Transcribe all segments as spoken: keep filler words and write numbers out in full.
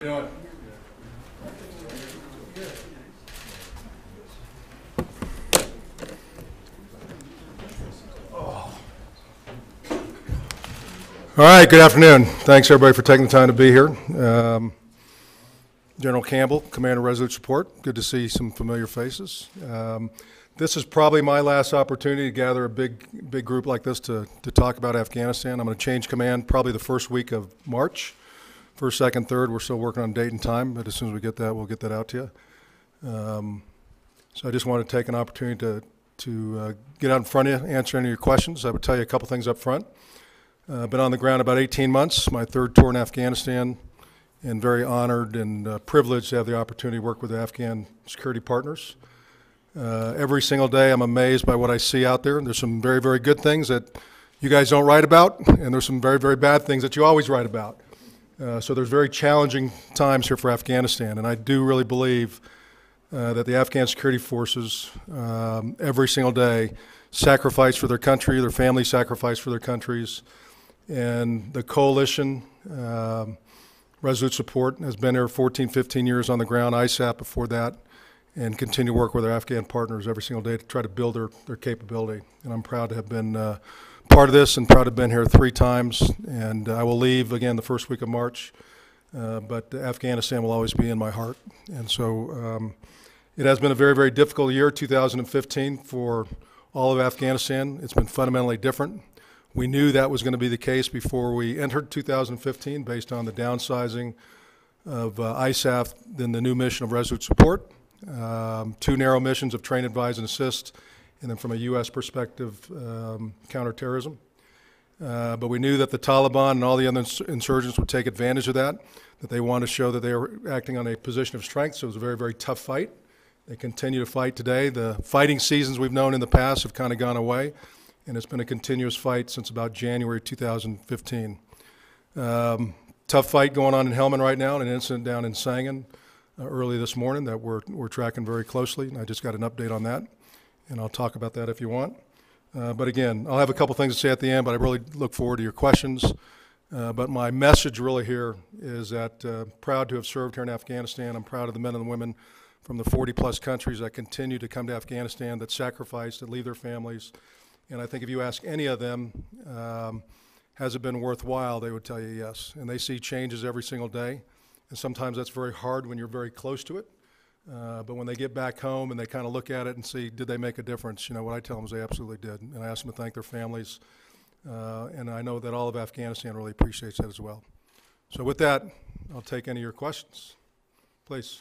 You know what? All right, good afternoon. Thanks everybody for taking the time to be here. Um, General Campbell, Commander Resolute Support. Good to see some familiar faces. Um, this is probably my last opportunity to gather a big, big group like this to, to talk about Afghanistan. I'm going to change command probably the first week of March. First, second, third, we're still working on date and time, but as soon as we get that, we'll get that out to you. Um, so I just want to take an opportunity to, to uh, get out in front of you, answer any of your questions. I would tell you a couple things up front. I've uh, been on the ground about eighteen months, my third tour in Afghanistan, and very honored and uh, privileged to have the opportunity to work with the Afghan security partners. Uh, every single day I'm amazed by what I see out there. There's some very, very good things that you guys don't write about, and there's some very, very bad things that you always write about. Uh, so there's very challenging times here for Afghanistan, and I do really believe uh, that the Afghan security forces um, every single day sacrifice for their country, their families sacrifice for their countries. And the coalition, um, Resolute Support, has been here fourteen, fifteen years on the ground, I S A P before that, and continue to work with our Afghan partners every single day to try to build their, their capability. And I'm proud to have been uh, part of this and proud to have been here three times. And I will leave again the first week of March, uh, but Afghanistan will always be in my heart. And so um, it has been a very, very difficult year, two thousand fifteen, for all of Afghanistan. It's been fundamentally different. We knew that was going to be the case before we entered two thousand fifteen based on the downsizing of uh, I S A F, then the new mission of Resolute Support, um, two narrow missions of train, advise, and assist, and then from a U S perspective, um, counterterrorism. Uh, but we knew that the Taliban and all the other ins insurgents would take advantage of that, that they wanted to show that they were acting on a position of strength, so it was a very, very tough fight. They continue to fight today. The fighting seasons we've known in the past have kind of gone away, and it's been a continuous fight since about January two thousand fifteen. Um, tough fight going on in Helmand right now, and an incident down in Sangin uh, early this morning that we're, we're tracking very closely. I just got an update on that, and I'll talk about that if you want. Uh, but again, I'll have a couple things to say at the end, but I really look forward to your questions. Uh, but my message really here is that uh, proud to have served here in Afghanistan. I'm proud of the men and the women from the forty plus countries that continue to come to Afghanistan, that sacrifice, that leave their families. And I think if you ask any of them, um, has it been worthwhile, they would tell you yes. And they see changes every single day. And sometimes that's very hard when you're very close to it. Uh, but when they get back home and they kind of look at it and see, did they make a difference? You know, what I tell them is they absolutely did. And I ask them to thank their families. Uh, and I know that all of Afghanistan really appreciates that as well. So with that, I'll take any of your questions. Please.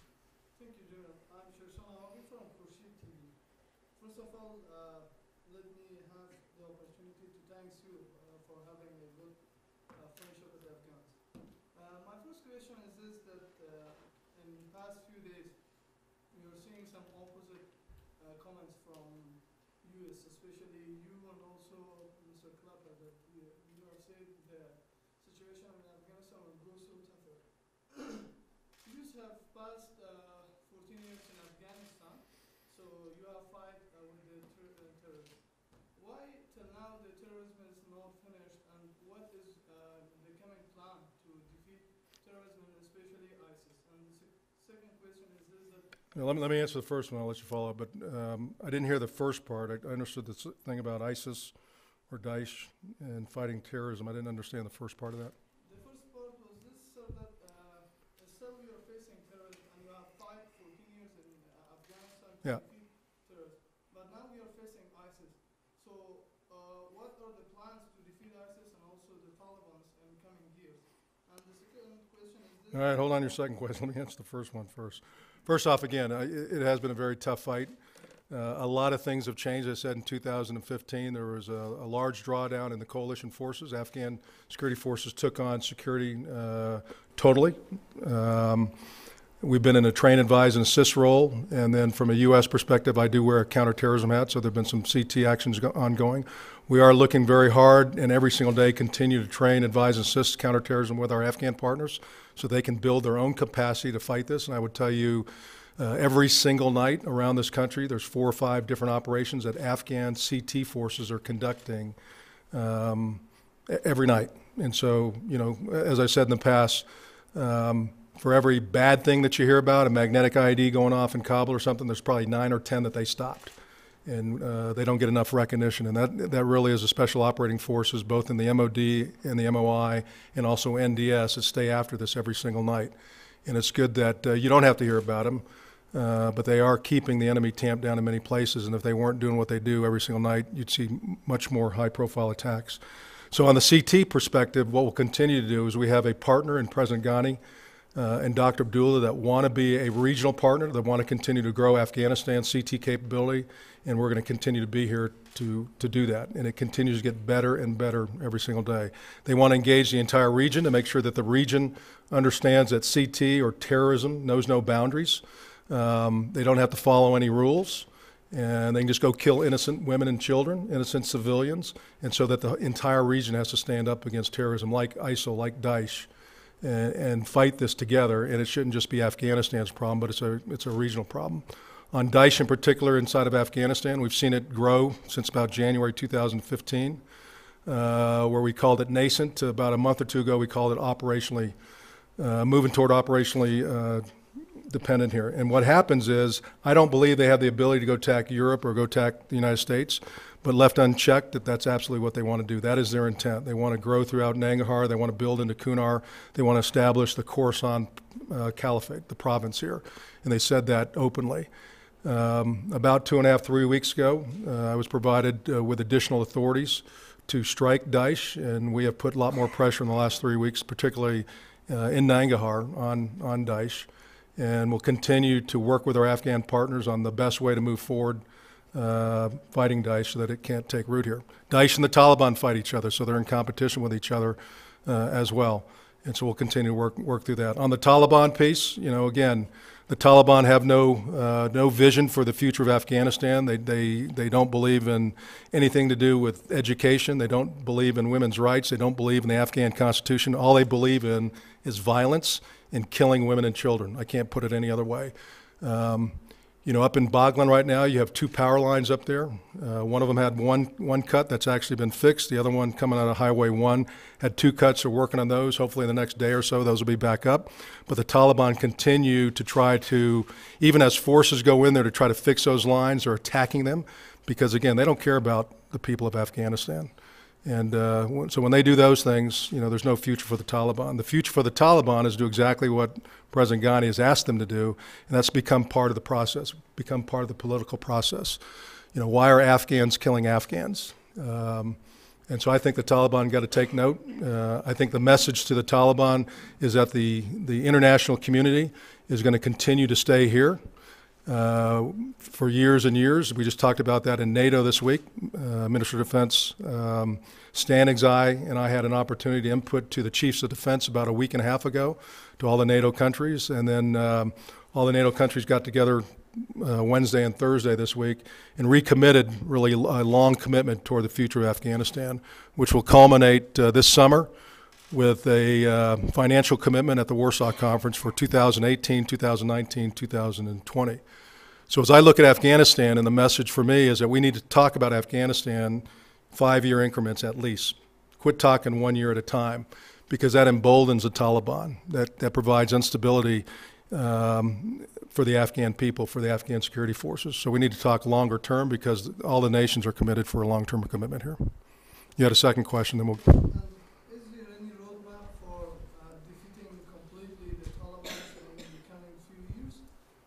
First of all, uh, let me have the opportunity to thank you uh, for having a good uh, friendship with the Afghans. Uh, my first question is this, that uh, in the past few days, we are seeing some opposite uh, comments from U S, especially you and also Mister Clapper, that you, you are saying the situation in Afghanistan will grow so tougher. You have passed uh, fourteen years in Afghanistan, so you have fight uh, with the ter uh, terrorism. Why till now the terrorism is not finished, and what is uh, the coming plan to defeat terrorism, especially ISIS? And the sec second question is this, that... Now, let, me, let me answer the first one, I'll let you follow up, but um, I didn't hear the first part. I, I understood the thing about ISIS or Daesh and fighting terrorism. I didn't understand the first part of that. The first part was this, sir, that uh, still you are facing terrorism, and you have fight fourteen years in uh, Afghanistan to Yeah. defeat terrorism. But now we are facing ISIS. So uh, what are the plans to defeat ISIS and also the Taliban in coming years? And the second question is this. All right, hold on your second question. Let me answer the first one first. First off, again, uh, it, it has been a very tough fight. Uh, a lot of things have changed. As I said, in two thousand fifteen, there was a, a large drawdown in the coalition forces. Afghan security forces took on security uh, totally. Um, We've been in a train, advise, and assist role, and then from a U S perspective, I do wear a counterterrorism hat, so there have been some C T actions go ongoing. We are looking very hard, and every single day continue to train, advise, and assist counterterrorism with our Afghan partners so they can build their own capacity to fight this. And I would tell you, uh, every single night around this country, there's four or five different operations that Afghan C T forces are conducting um, every night. And so, you know, as I said in the past, um, for every bad thing that you hear about, a magnetic I E D going off in Kabul or something, there's probably nine or ten that they stopped. And uh, they don't get enough recognition. And that, that really is a special operating forces, both in the M O D and the M O I and also N D S, that stay after this every single night. And it's good that uh, you don't have to hear about them, uh, but they are keeping the enemy tamped down in many places. And if they weren't doing what they do every single night, you'd see much more high-profile attacks. So on the C T perspective, what we'll continue to do is we have a partner in President Ghani uh, and Doctor Abdullah that want to be a regional partner, that want to continue to grow Afghanistan's C T capability, and we're going to continue to be here to, to do that. And it continues to get better and better every single day. They want to engage the entire region to make sure that the region understands that C T, or terrorism, knows no boundaries. Um, they don't have to follow any rules, and they can just go kill innocent women and children, innocent civilians, and so that the entire region has to stand up against terrorism like ISIL, like Daesh, and, and fight this together. And it shouldn't just be Afghanistan's problem, but it's a, it's a regional problem. On Daesh in particular inside of Afghanistan, we've seen it grow since about January two thousand fifteen, uh, where we called it nascent. About a month or two ago, we called it operationally, uh, moving toward operationally uh, dependent here. And what happens is, I don't believe they have the ability to go attack Europe or go attack the United States, but left unchecked, that that's absolutely what they want to do. That is their intent. They want to grow throughout Nangarhar. They want to build into Kunar. They want to establish the Khorasan uh, Caliphate, the province here. And they said that openly. Um, about two and a half, three weeks ago, uh, I was provided uh, with additional authorities to strike Daesh, and we have put a lot more pressure in the last three weeks, particularly uh, in Nangarhar on, on Daesh. And we'll continue to work with our Afghan partners on the best way to move forward uh, fighting Daesh so that it can't take root here. Daesh and the Taliban fight each other, so they're in competition with each other uh, as well. And so we'll continue to work, work through that. On the Taliban piece, you know, again, the Taliban have no uh, no vision for the future of Afghanistan. They, they, they don't believe in anything to do with education. They don't believe in women's rights. They don't believe in the Afghan constitution. All they believe in is violence and killing women and children. I can't put it any other way. Um, you know, up in Baghlan right now, you have two power lines up there. Uh, one of them had one, one cut that's actually been fixed. The other one coming out of Highway one had two cuts. They're working on those. Hopefully in the next day or so, those will be back up. But the Taliban continue to try to, even as forces go in there to try to fix those lines, they're attacking them because, again, they don't care about the people of Afghanistan. And uh, so when they do those things, you know, there's no future for the Taliban. The future for the Taliban is to do exactly what President Ghani has asked them to do, and that's become part of the process, become part of the political process. You know, why are Afghans killing Afghans? Um, and so I think the Taliban got to take note. Uh, I think the message to the Taliban is that the, the international community is going to continue to stay here uh, for years and years. We just talked about that in NATO this week. Uh, Minister of Defense um, Stanigzai and I had an opportunity to input to the Chiefs of Defense about a week and a half ago to all the NATO countries, and then um, all the NATO countries got together uh, Wednesday and Thursday this week and recommitted really a long commitment toward the future of Afghanistan, which will culminate uh, this summer with a uh, financial commitment at the Warsaw Conference for two thousand eighteen, two thousand nineteen, two thousand twenty. So as I look at Afghanistan, and the message for me is that we need to talk about Afghanistan five-year increments at least. Quit talking one year at a time, because that emboldens the Taliban. That, that provides instability um, for the Afghan people, for the Afghan security forces. So we need to talk longer term, because all the nations are committed for a long-term commitment here. You had a second question, then we'll... Um, is there any roadmap for uh, defeating completely the Taliban in the coming few years?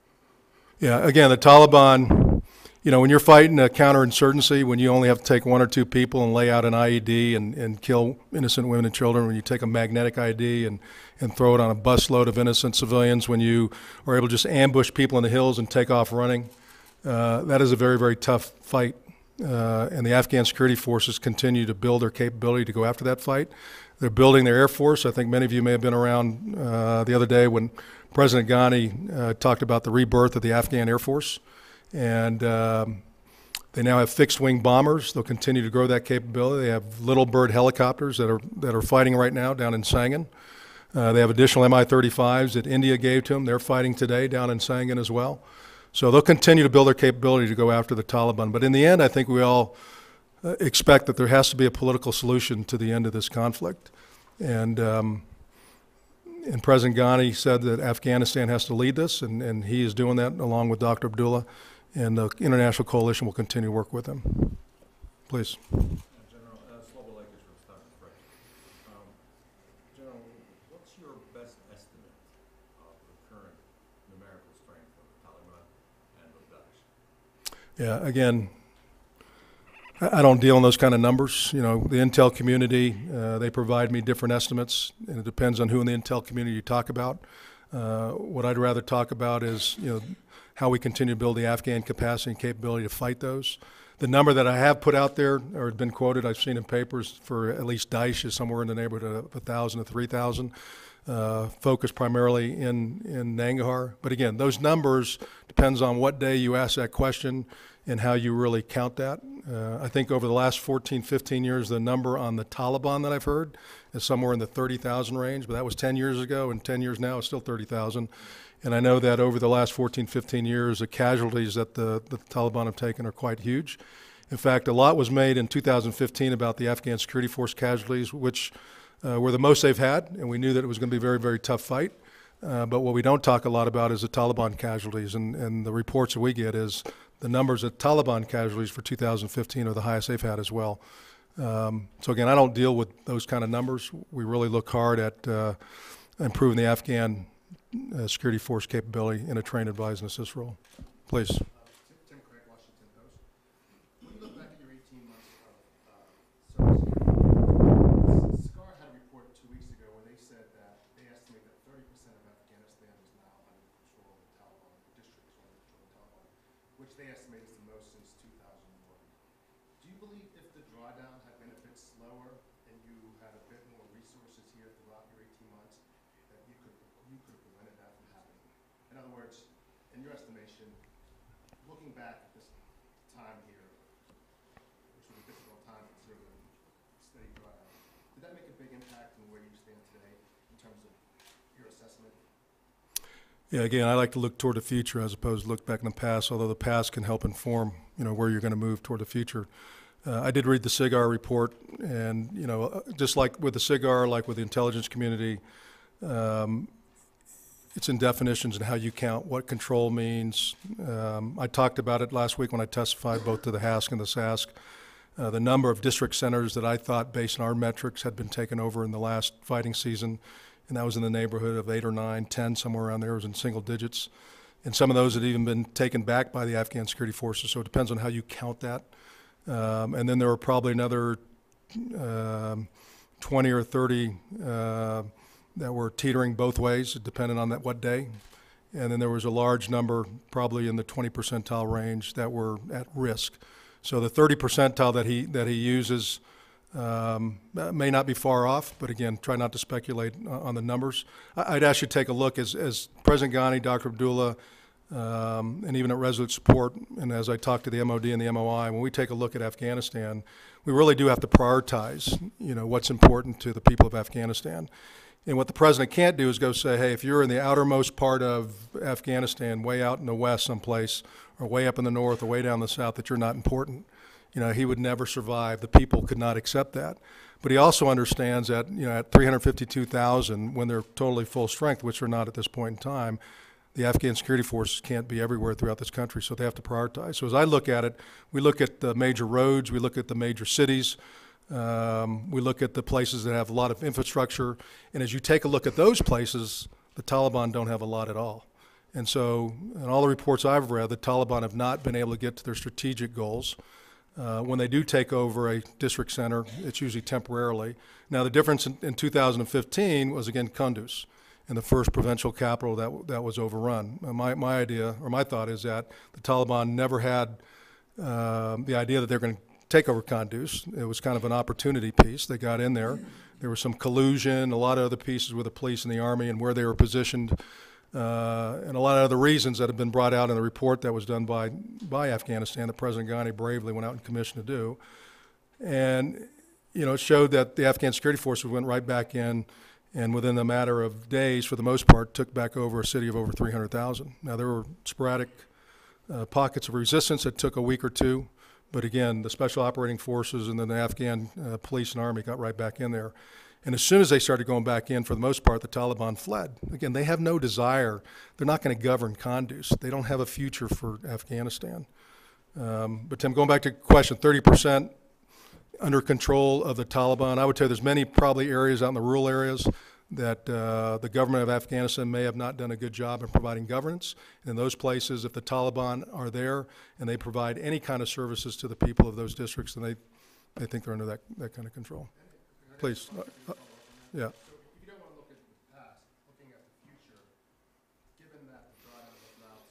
Yeah, again, the Taliban, you know, when you're fighting a counterinsurgency, when you only have to take one or two people and lay out an I E D and, and kill innocent women and children, when you take a magnetic I E D and, and throw it on a busload of innocent civilians, when you are able to just ambush people in the hills and take off running, uh, that is a very, very tough fight. Uh, and the Afghan security forces continue to build their capability to go after that fight. They're building their Air Force. I think many of you may have been around uh, the other day when President Ghani uh, talked about the rebirth of the Afghan Air Force. And um, they now have fixed-wing bombers. They'll continue to grow that capability. They have Little Bird helicopters that are, that are fighting right now down in Sangin. Uh, they have additional M I thirty-fives that India gave to them. They're fighting today down in Sangin as well. So they'll continue to build their capability to go after the Taliban. But in the end, I think we all uh, expect that there has to be a political solution to the end of this conflict. And, um, and President Ghani said that Afghanistan has to lead this, and, and he is doing that along with Doctor Abdullah, and the international coalition will continue to work with him. Please. General, uh, Slobodka Lakers from Stockton Fresh. Um, General, what's your best estimate of the current numerical strength of the Taliban and of Daesh? Yeah, again, I I don't deal in those kind of numbers. You know, the intel community, uh, they provide me different estimates, and it depends on who in the intel community you talk about. Uh, what I'd rather talk about is, you know, how we continue to build the Afghan capacity and capability to fight those. The number that I have put out there, or been quoted, I've seen in papers for at least Daesh is somewhere in the neighborhood of one thousand to three thousand, uh, focused primarily in, in Nangarhar. But again, those numbers depends on what day you ask that question and how you really count that. Uh, I think over the last fourteen, fifteen years, the number on the Taliban that I've heard is somewhere in the thirty thousand range, but that was ten years ago, and ten years now is still thirty thousand. And I know that over the last fourteen, fifteen years, the casualties that the, the Taliban have taken are quite huge. In fact, a lot was made in two thousand fifteen about the Afghan security force casualties, which uh, were the most they've had, and we knew that it was going to be a very, very tough fight. Uh, but what we don't talk a lot about is the Taliban casualties, and, and the reports that we get is the numbers of Taliban casualties for two thousand fifteen are the highest they've had as well. Um, so again, I don't deal with those kind of numbers. We really look hard at uh, improving the Afghan uh, security force capability in a train, advise, and assist role. Please. Uh, Tim Craig, Washington Post. When you look back at your eighteen months of uh, service here, SCAR had a report two weeks ago where they said that they estimate that thirty percent of Afghanistan is now under the control of the Taliban, the district is under the control of the Taliban, which they estimate is the most since two thousand one. Do you believe if the drawdown had been a bit slower and you had a bit more resources here throughout your eighteen months, that you could you could have prevented that from happening? In other words, in your estimation, looking back at this time here, which was a difficult time considering the steady drawdown, did that make a big impact on where you stand today in terms of your assessment? Yeah, again, I like to look toward the future as opposed to look back in the past, although the past can help inform, you know, where you're going to move toward the future. Uh, I did read the SIGAR report, and, you know, just like with the SIGAR, like with the intelligence community, um, it's in definitions and how you count what control means. Um, I talked about it last week when I testified both to the H A S C and the S A S C. Uh, the number of district centers that I thought, based on our metrics, had been taken over in the last fighting season, and that was in the neighborhood of eight or nine, ten, somewhere around there. It was in single digits. And some of those had even been taken back by the Afghan security forces, so it depends on how you count that. Um, and then there were probably another um, twenty or thirty uh, that were teetering both ways, depending on that what day. And then there was a large number, probably in the twenty percentile range, that were at risk. So the thirty percentile that he that he uses um, may not be far off, but again, try not to speculate on the numbers. I'd ask you to take a look as, as President Ghani, Doctor Abdullah, um, and even at Resolute Support, and as I talk to the M O D and the M O I, when we take a look at Afghanistan, we really do have to prioritize, you know, what's important to the people of Afghanistan. And what the president can't do is go say, hey, if you're in the outermost part of Afghanistan, way out in the west someplace, or way up in the north, or way down the south, that you're not important. You know, he would never survive. The people could not accept that. But he also understands that, you know, at three hundred fifty-two thousand, when they're totally full strength, which they're not at this point in time, the Afghan security forces can't be everywhere throughout this country, so they have to prioritize. So as I look at it, we look at the major roads, we look at the major cities, Um, we look at the places that have a lot of infrastructure, and as you take a look at those places, the Taliban don't have a lot at all. And so, in all the reports I've read, the Taliban have not been able to get to their strategic goals. Uh, when they do take over a district center, it's usually temporarily. Now, the difference in, in two thousand fifteen was, again, Kunduz, and the first provincial capital that, that was overrun. Uh, my, my idea, or my thought is that the Taliban never had uh, the idea that they're going to take over Kunduz. It was kind of an opportunity piece. They got in there. There was some collusion, a lot of other pieces with the police and the army and where they were positioned, uh, and a lot of other reasons that have been brought out in the report that was done by, by Afghanistan that President Ghani bravely went out and commissioned to do. And, you know, it showed that the Afghan security forces went right back in, and within a matter of days, for the most part, took back over a city of over three hundred thousand. Now, there were sporadic uh, pockets of resistance that took a week or two. But again, the special operating forces and then the Afghan uh, police and army got right back in there. And as soon as they started going back in, for the most part, the Taliban fled. Again, they have no desire. They're not going to govern Kunduz. They don't have a future for Afghanistan. Um, but Tim, going back to question, thirty percent under control of the Taliban, I would tell you there's many probably areas out in the rural areas that uh, the government of Afghanistan may have not done a good job in providing governance. And in those places, if the Taliban are there and they provide any kind of services to the people of those districts, then they, they think they're under that, that kind of control. Please. Uh, uh, yeah. So if you don't want to look at the past, looking at the future, given that the drawdown of routes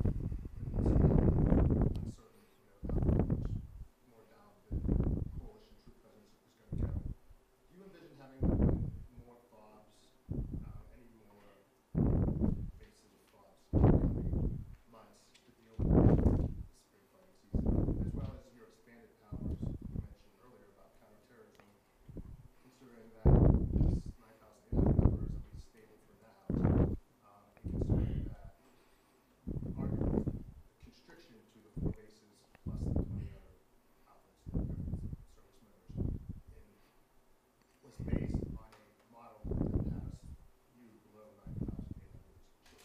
uncertain, you know, how much more down the coalition troop presence is going to go, do you envision having more FOBs, uh, any more bases of FOBs in the coming months to deal with the spring fighting season, as well as your expanded powers you mentioned earlier about counterterrorism? Considering that this nine thousand eight hundred number is at least stable for now, um, and considering that arguably the constriction to the four bases plus the twenty other outlets that service members in was based on a model that has you below nine thousand eight hundred.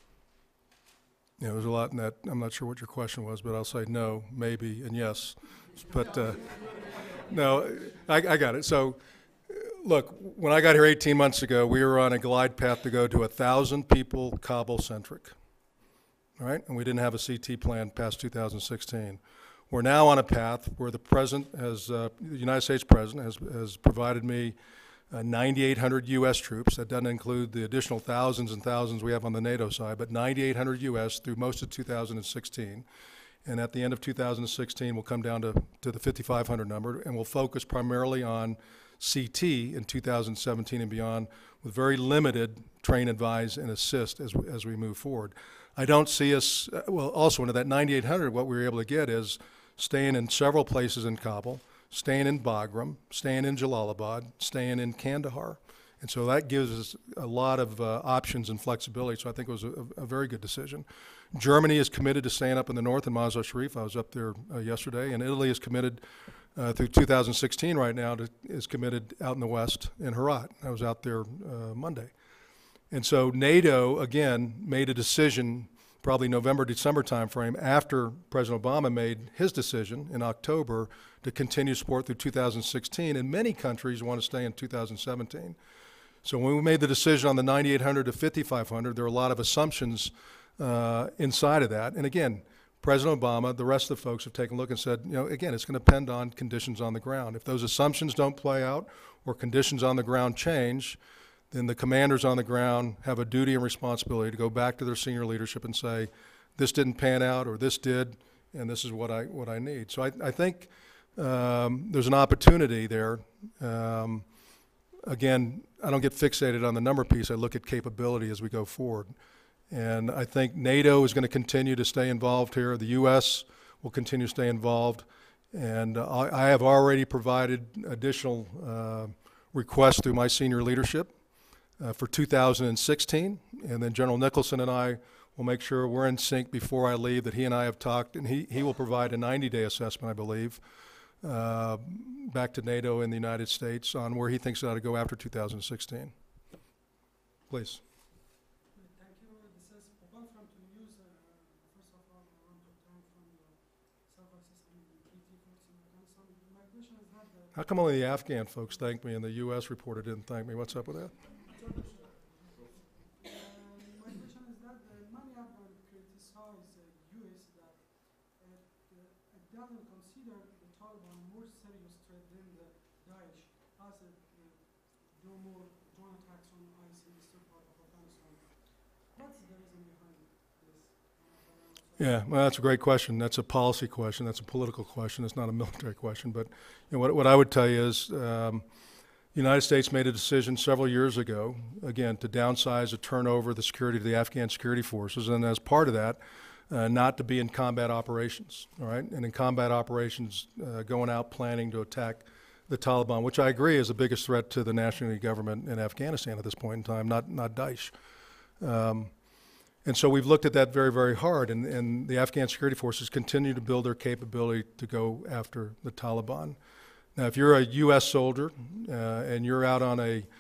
Yeah, there's a lot in that. I'm not sure what your question was, but I'll say no, maybe, and yes. But uh, no, I, I got it. So, look, when I got here eighteen months ago, we were on a glide path to go to one thousand people Kabul-centric, all right? And we didn't have a C T plan past two thousand sixteen. We're now on a path where the president has, uh, the United States president has, has provided me uh, ninety-eight hundred U S troops. That doesn't include the additional thousands and thousands we have on the NATO side, but ninety-eight hundred U S through most of two thousand sixteen. And at the end of two thousand sixteen, we'll come down to, to the fifty-five hundred number, and we'll focus primarily on C T in two thousand seventeen and beyond, with very limited train, advise, and assist as we, as we move forward. I don't see us, uh, well, also into that ninety-eight hundred, what we were able to get is staying in several places in Kabul, staying in Bagram, staying in Jalalabad, staying in Kandahar. And so that gives us a lot of uh, options and flexibility, so I think it was a, a very good decision. Germany is committed to staying up in the north in Mazar Sharif. I was up there uh, yesterday, and Italy is committed Uh, through two thousand sixteen right now to, is committed out in the west in Herat. I was out there uh, Monday. And so NATO, again, made a decision probably November, December timeframe after President Obama made his decision in October to continue support through two thousand sixteen, and many countries want to stay in two thousand seventeen. So when we made the decision on the ninety-eight hundred to fifty-five hundred, there were a lot of assumptions uh, inside of that. And again, President Obama, the rest of the folks have taken a look and said, you know, again, it's going to depend on conditions on the ground. If those assumptions don't play out or conditions on the ground change, then the commanders on the ground have a duty and responsibility to go back to their senior leadership and say, this didn't pan out or this did, and this is what I, what I need. So I, I think um, there's an opportunity there. Um, again, I don't get fixated on the number piece. I look at capability as we go forward. And I think NATO is going to continue to stay involved here. The U S will continue to stay involved. And uh, I, I have already provided additional uh, requests through my senior leadership uh, for two thousand sixteen. And then General Nicholson and I will make sure we're in sync before I leave, that he and I have talked. And he, he will provide a ninety-day assessment, I believe, uh, back to NATO in the United States on where he thinks it ought to go after two thousand sixteen. Please. How come only the Afghan folks thanked me and the U S reporter didn't thank me? What's up with that? Uh, my question is that uh, many Afghans criticize the U S that it, uh, it doesn't consider the Taliban more serious threat than the Daesh, as it uh, do more drone attacks on ICE in the eastern part of Afghanistan. What's the reason behind this? Yeah, well, that's a great question. That's a policy question. That's a political question. It's not a military question. But you know, what, what I would tell you is um, the United States made a decision several years ago, again, to downsize or turn over the security to the Afghan security forces, and as part of that, uh, not to be in combat operations, all right? And in combat operations, uh, going out planning to attack the Taliban, which I agree is the biggest threat to the national unity government in Afghanistan at this point in time, not, not Daesh. Um, And so we've looked at that very, very hard, and, and the Afghan security forces continue to build their capability to go after the Taliban. Now, if you're a U S soldier uh, and you're out on a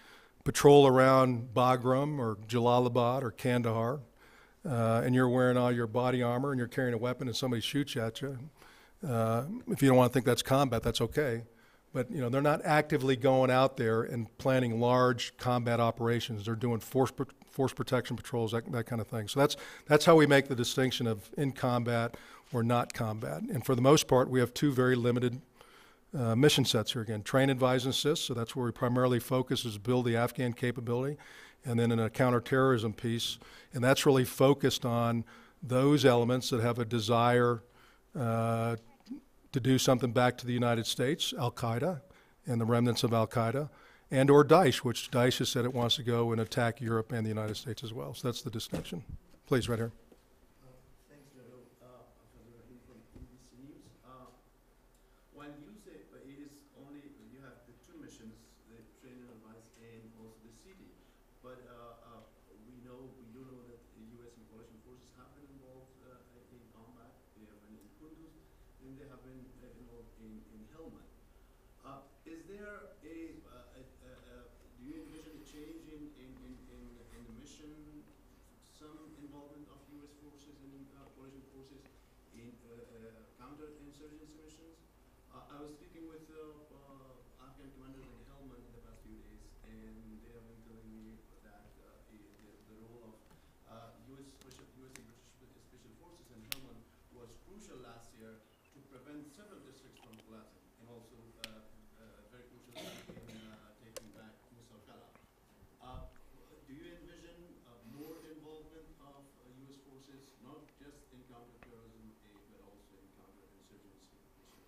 patrol around Bagram or Jalalabad or Kandahar, uh, and you're wearing all your body armor and you're carrying a weapon and somebody shoots at you, uh, if you don't want to think that's combat, that's okay. But you know, they're not actively going out there and planning large combat operations. They're doing force force protection patrols, that, that kind of thing. So that's that's how we make the distinction of in combat or not combat. And for the most part, we have two very limited uh, mission sets here. Again, train, advise, and assist. So that's where we primarily focus, is build the Afghan capability, and then in a counterterrorism piece, and that's really focused on those elements that have a desire uh, to do something back to the United States, Al-Qaeda and the remnants of Al-Qaeda, and or Daesh, which Daesh has said it wants to go and attack Europe and the United States as well. So that's the distinction. Please, right here. Uh, thanks, General. Uh, Abdul Rahim from N B C News. Uh, when you say uh, it is only, you have the two missions, the train and advise and also the city, but uh, uh, we know, we do know that the U S and coalition forces have been involved uh, in combat. They have been in Kunduz, and they have been uh, involved in, in Helmand. Uh, is there a, uh, a, a, a, do you envision a change in, in, in, in, in the mission, some involvement of U S forces and uh, coalition forces in uh, uh, counter-insurgency missions? Uh, I was speaking with uh, uh, Afghan commanders in Helmand in the past few days, and they have been telling me that uh, the, the role of uh, U S special, U S and British special forces in Helmand was crucial last year to prevent several districts from collapsing, and also uh, uh, very crucial in uh, taking back Musakala. Uh, do you envision uh, more involvement of uh, U S forces, not just in counterterrorism aid, but also in counterinsurgency missions?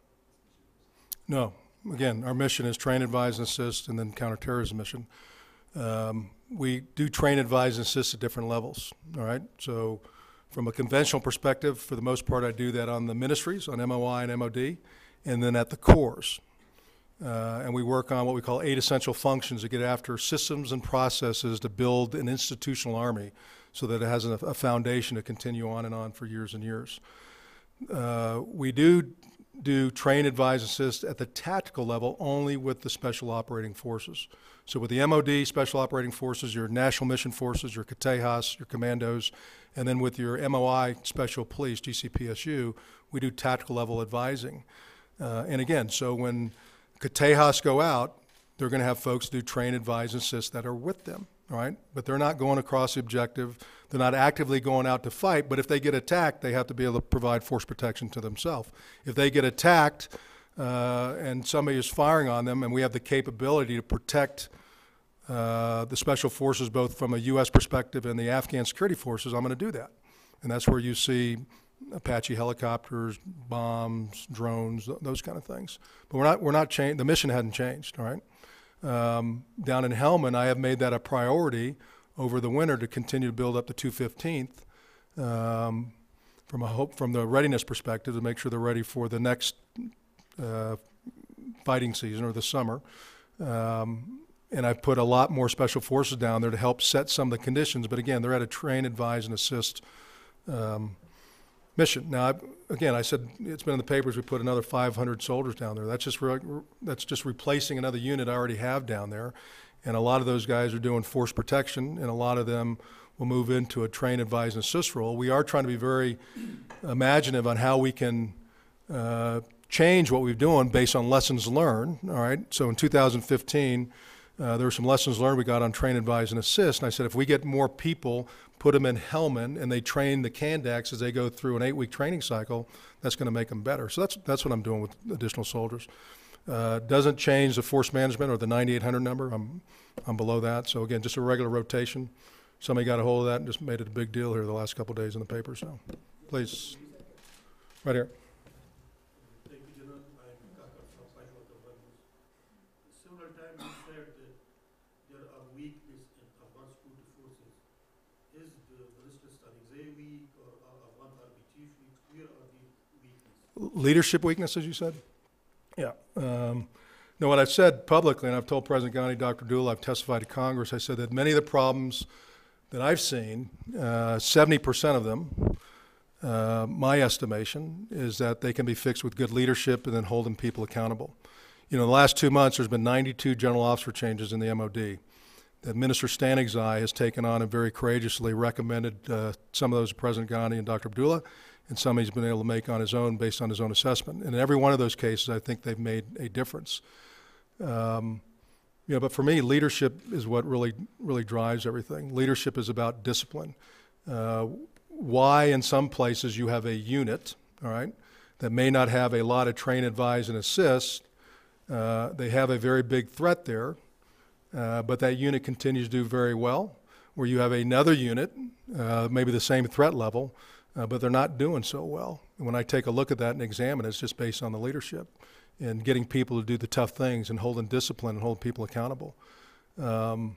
Uh, No. Again, our mission is train, advise, and assist, and then counterterrorism mission. Um, we do train, advise, and assist at different levels, all right? So from a conventional perspective, for the most part, I do that on the ministries, on M O I and M O D, and then at the corps. Uh, and we work on what we call eight essential functions to get after systems and processes to build an institutional army so that it has a, a foundation to continue on and on for years and years. Uh, we do do train, advise, assist at the tactical level only with the special operating forces. So with the M O D, special operating forces, your national mission forces, your Katejas, your commandos, and then with your M O I special police, G C P S U, we do tactical level advising. Uh, and again, so when Katejas go out, they're going to have folks do train, advise, and assist that are with them, all right? But they're not going across the objective. They're not actively going out to fight, but if they get attacked, they have to be able to provide force protection to themselves. If they get attacked uh, and somebody is firing on them and we have the capability to protect uh, the special forces both from a U S perspective and the Afghan security forces, I'm going to do that. And that's where you see Apache helicopters, bombs, drones, th those kind of things. But we're not, we're not changed. The mission hadn't changed, all right? Um, down in Helmand, I have made that a priority over the winter to continue to build up the two fifteenth um, from a hope, from the readiness perspective, to make sure they're ready for the next uh, fighting season or the summer. Um, and I've put a lot more special forces down there to help set some of the conditions. But again, they're at a train, advise, and assist um, mission. Now, I've, again, I said it's been in the papers. We put another five hundred soldiers down there. That's just re that's just replacing another unit I already have down there. And a lot of those guys are doing force protection, and a lot of them will move into a train, advise, and assist role. We are trying to be very imaginative on how we can uh, change what we're doing based on lessons learned, all right? So in two thousand fifteen, uh, there were some lessons learned we got on train, advise, and assist. And I said, if we get more people, put them in Helmand, and they train the Kandaks as they go through an eight-week training cycle, that's going to make them better. So that's, that's what I'm doing with additional soldiers. Uh, doesn't change the force management or the ninety-eight hundred number. I'm, I'm below that. So again, just a regular rotation. Somebody got a hold of that and just made it a big deal here the last couple of days in the paper. So please, right here. Thank you, General. I'm Kaka from Cycle Companies. Several times you said that there are weakness in Afghan security forces. Is the Ballistic studies a weak or Afghan army chief weak? Where are the weaknesses? Leadership weaknesses, you said? Yeah. Um, no, what I've said publicly, and I've told President Ghani, Doctor Dool, I've testified to Congress, I said that many of the problems that I've seen, uh, seventy percent of them, uh, my estimation, is that they can be fixed with good leadership and then holding people accountable. You know, in the last two months, there's been ninety-two general officer changes in the M O D. that Minister Stanigzai has taken on and very courageously recommended uh, some of those to President Ghani and Doctor Abdullah, and some he's been able to make on his own based on his own assessment. And in every one of those cases, I think they've made a difference. Um, you know, but for me, leadership is what really, really drives everything. Leadership is about discipline. Uh, why in some places you have a unit, all right, that may not have a lot of train, advise, and assist. Uh, they have a very big threat there, uh, but that unit continues to do very well. Where you have another unit, uh, maybe the same threat level, uh, but they're not doing so well. And when I take a look at that and examine it, it's just based on the leadership and getting people to do the tough things and holding discipline and holding people accountable. Um,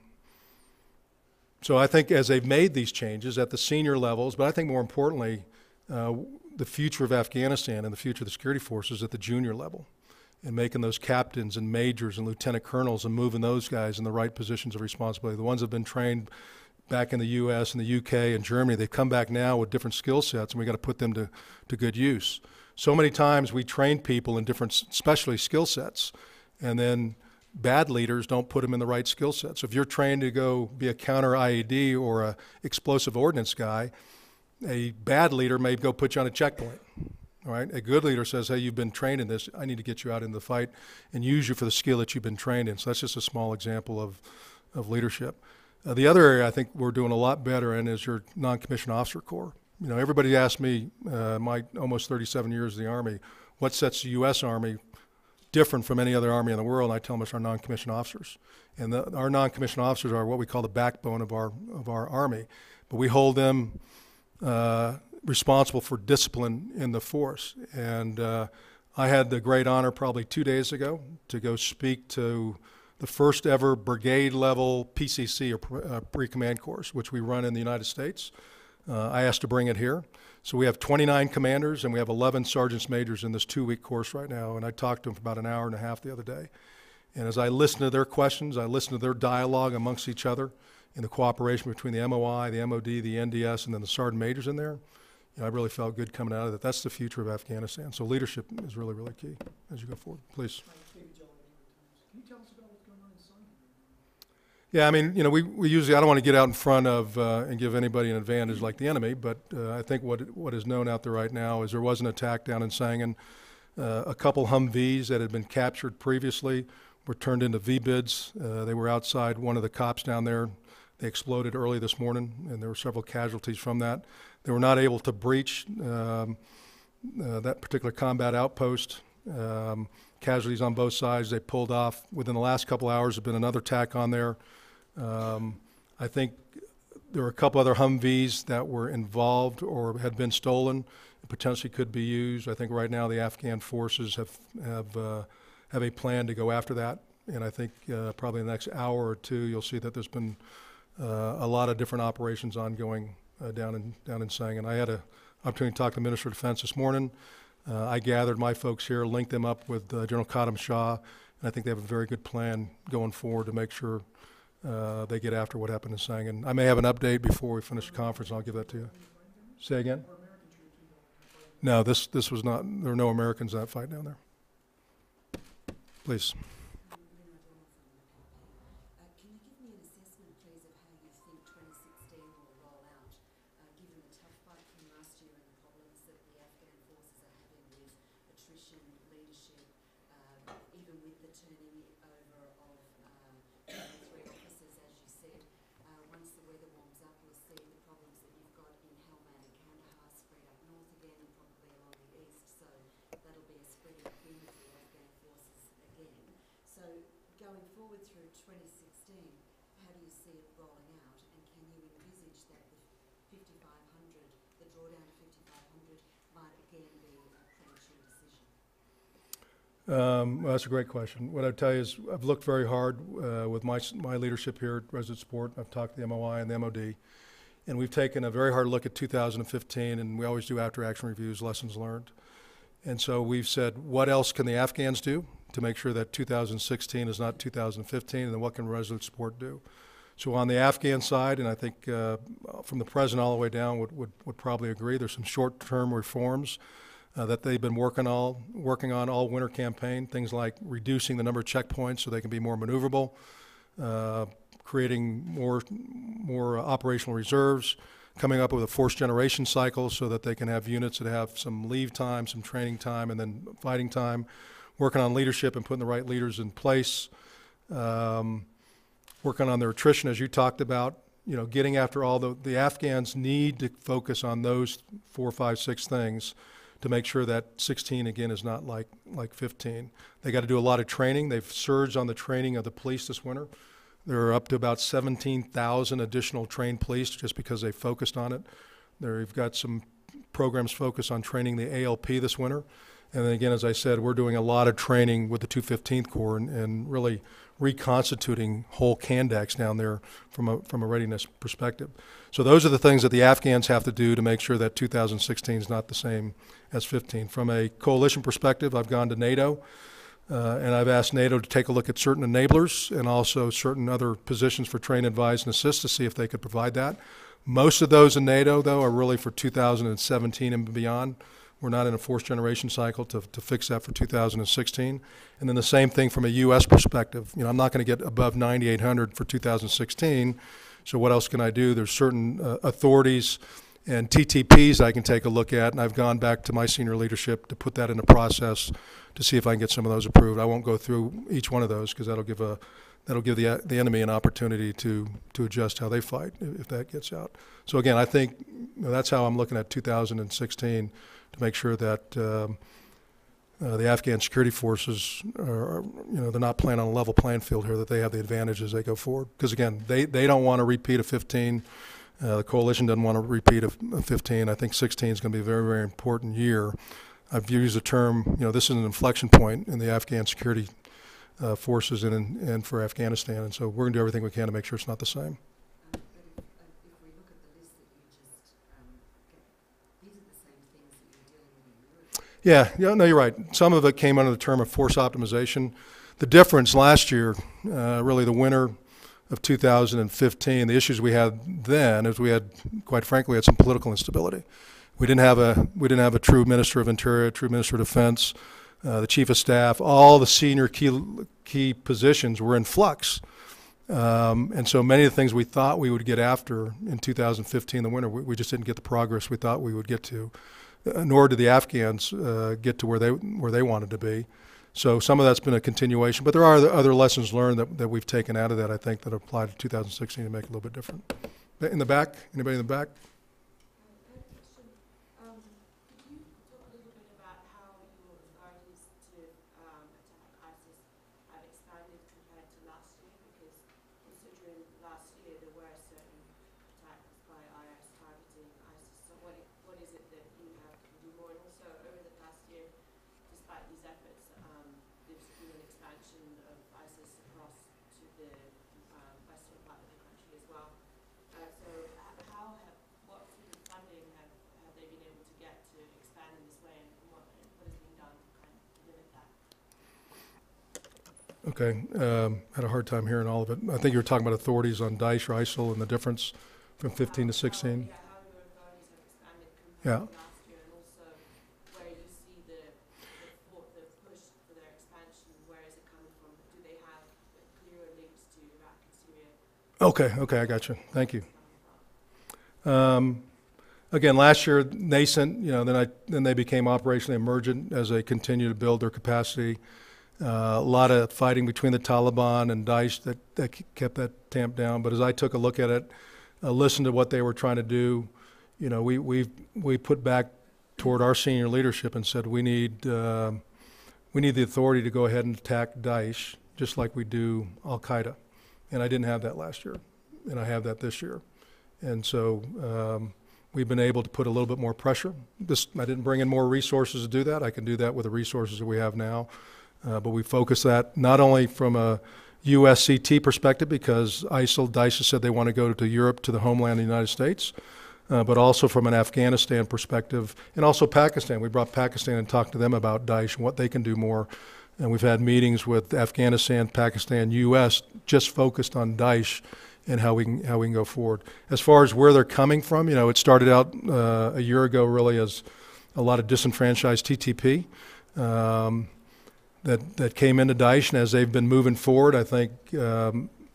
so I think as they've made these changes at the senior levels, but I think more importantly, uh, the future of Afghanistan and the future of the security forces at the junior level, and making those captains and majors and lieutenant colonels and moving those guys in the right positions of responsibility. The ones that have been trained back in the U S and the U K and Germany, they come back now with different skill sets, and we got to put them to, to good use. So many times we train people in different specialty skill sets, and then bad leaders don't put them in the right skill sets. So if you're trained to go be a counter I E D or a explosive ordnance guy, a bad leader may go put you on a checkpoint. All right? A good leader says, hey, you've been trained in this. I need to get you out in the fight and use you for the skill that you've been trained in. So that's just a small example of, of leadership. Uh, the other area I think we're doing a lot better in is your non-commissioned officer corps. You know, everybody asks me, uh, my almost thirty-seven years in the Army, what sets the U S Army different from any other Army in the world? And I tell them it's our non-commissioned officers. And the, our non-commissioned officers are what we call the backbone of our, of our Army. But we hold them uh, responsible for discipline in the force. And uh, I had the great honor probably two days ago to go speak to the first ever brigade level P C C, or uh, pre-command course, which we run in the United States. Uh, I asked to bring it here. So we have twenty-nine commanders and we have eleven sergeants majors in this two-week course right now. And I talked to them for about an hour and a half the other day. And as I listened to their questions, I listened to their dialogue amongst each other in the cooperation between the M O I, the M O D, the N D S, and then the sergeant majors in there. You know, I really felt good coming out of it. That's the future of Afghanistan. So leadership is really, really key as you go forward. Please. Can you tell us about what's going on in Sun? Yeah, I mean, you know, we, we usually, I don't want to get out in front of uh, and give anybody an advantage like the enemy, but uh, I think what what is known out there right now is there was an attack down in Sangin. Uh, a couple Humvees that had been captured previously were turned into V-bids. Uh, they were outside one of the cops down there. They exploded early this morning, and there were several casualties from that. They were not able to breach um, uh, that particular combat outpost. Um, casualties on both sides. They pulled off. Within the last couple hours, there's been another attack on there. Um, I think there were a couple other Humvees that were involved or had been stolen, potentially could be used. I think right now the Afghan forces have have uh, have a plan to go after that, and I think uh, probably in the next hour or two you'll see that there's been uh, a lot of different operations ongoing uh, down in down in Sangin. I had an opportunity to talk to the Minister of Defense this morning. Uh, I gathered my folks here, linked them up with uh, General Khatam Shah, and I think they have a very good plan going forward to make sure uh, they get after what happened in Sangin. I may have an update before we finish the conference, and I'll give that to you. Say again? No, this this was not, there were no Americans in that fight down there. Please. Uh, can you give me an assessment, please, of how you think twenty sixteen will roll out, uh, given the tough fight from last year and the problems that the Afghan forces are having with attrition, leadership, uh, even with the turning over of uh, three officers, as you said. Uh, once the weather warms up, we'll see the problems that you've got in Helmand and Kandahar spread up north again and probably along the east. So that'll be a spreading thin for the Afghan forces again. So going forward through twenty sixteen, how do you see it rolling out, and can you envisage that the fifty-five hundred, the drawdown to fifty-five hundred, might again be a premature decision? Um, well, that's a great question. What I'd tell you is I've looked very hard uh, with my, my leadership here at Resolute Support. I've talked to the M O I and the M O D, and we've taken a very hard look at two thousand fifteen, and we always do after-action reviews, lessons learned. And so we've said, what else can the Afghans do to make sure that two thousand sixteen is not two thousand fifteen, and then what can Resolute Support do? So on the Afghan side, and I think uh, from the president all the way down would, would, would probably agree, there's some short-term reforms uh, that they've been working, all, working on all winter campaign, things like reducing the number of checkpoints so they can be more maneuverable, uh, creating more, more operational reserves, coming up with a force generation cycle so that they can have units that have some leave time, some training time, and then fighting time, working on leadership and putting the right leaders in place, um, working on their attrition, as you talked about, you know, getting after all the, the Afghans need to focus on those four, five, six things to make sure that sixteen, again, is not like, like fifteen. They got to do a lot of training. They've surged on the training of the police this winter. They're up to about seventeen thousand additional trained police just because they focused on it. They've got some programs focused on training the A L P this winter. And then again, as I said, we're doing a lot of training with the two fifteenth Corps and, and really reconstituting whole Kandax down there from a, from a readiness perspective. So those are the things that the Afghans have to do to make sure that two thousand sixteen is not the same as fifteen. From a coalition perspective, I've gone to NATO. Uh, and I've asked NATO to take a look at certain enablers and also certain other positions for train, advise, and assist to see if they could provide that. Most of those in NATO, though, are really for two thousand seventeen and beyond. We're not in a force generation cycle to, to fix that for two thousand sixteen. And then the same thing from a U S perspective. You know, I'm not going to get above ninety-eight hundred for two thousand sixteen. So what else can I do? There's certain uh, authorities and T T Ps I can take a look at, and I've gone back to my senior leadership to put that in a process to see if I can get some of those approved. I won't go through each one of those because that'll give a that'll give the the enemy an opportunity to to adjust how they fight if that gets out. So again, I think you know, that's how I'm looking at two thousand sixteen to make sure that um, uh, the Afghan security forces are, you know, they're not playing on a level playing field here, that they have the advantage as they go forward. Because again, they they don't want to repeat a fifteen. Uh, the coalition doesn't want to repeat a, a fifteen. I think sixteen is going to be a very, very important year. I've used the term, you know, this is an inflection point in the Afghan security uh, forces and, and for Afghanistan. And so we're going to do everything we can to make sure it's not the same. Um, but if, uh, if we look at the list that you just um, gave, these are the same things that you're dealing with in Europe. Yeah, yeah, no, you're right. Some of it came under the term of force optimization. The difference last year, uh, really the winter of two thousand fifteen, the issues we had then is we had, quite frankly, we had some political instability. We didn't have a we didn't have a true Minister of Interior, true Minister of Defense, uh, the Chief of Staff. All the senior key key positions were in flux, um, and so many of the things we thought we would get after in two thousand fifteen, the winter, we, we just didn't get the progress we thought we would get to. Uh, nor did the Afghans uh, get to where they where they wanted to be. So some of that's been a continuation, but there are other lessons learned that, that we've taken out of that, I think, that apply to two thousand sixteen to make it a little bit different. In the back, anybody in the back? Okay, um, had a hard time hearing all of it. I think you were talking about authorities on Daesh or ISIL and the difference from fifteen to sixteen. Yeah. Okay, okay, I got you. Thank you. Um, again, last year, nascent, you know, then I then they became operationally emergent as they continue to build their capacity. Uh, a lot of fighting between the Taliban and Daesh that, that kept that tamped down. But as I took a look at it, uh, listened to what they were trying to do, you know, we we we put back toward our senior leadership and said we need uh, we need the authority to go ahead and attack Daesh just like we do Al Qaeda. And I didn't have that last year, and I have that this year. And so um, we've been able to put a little bit more pressure. This, I didn't bring in more resources to do that. I can do that with the resources that we have now. Uh, but we focus that not only from a U S C T perspective, because ISIL, Daesh has said they want to go to Europe, to the homeland of the United States, uh, but also from an Afghanistan perspective, and also Pakistan. We brought Pakistan and talked to them about Daesh and what they can do more. And we've had meetings with Afghanistan, Pakistan, U S, just focused on Daesh and how we can, how we can go forward. As far as where they're coming from, you know, it started out uh, a year ago really as a lot of disenfranchised T T P um, that, that came into Daesh. And as they've been moving forward, I think um,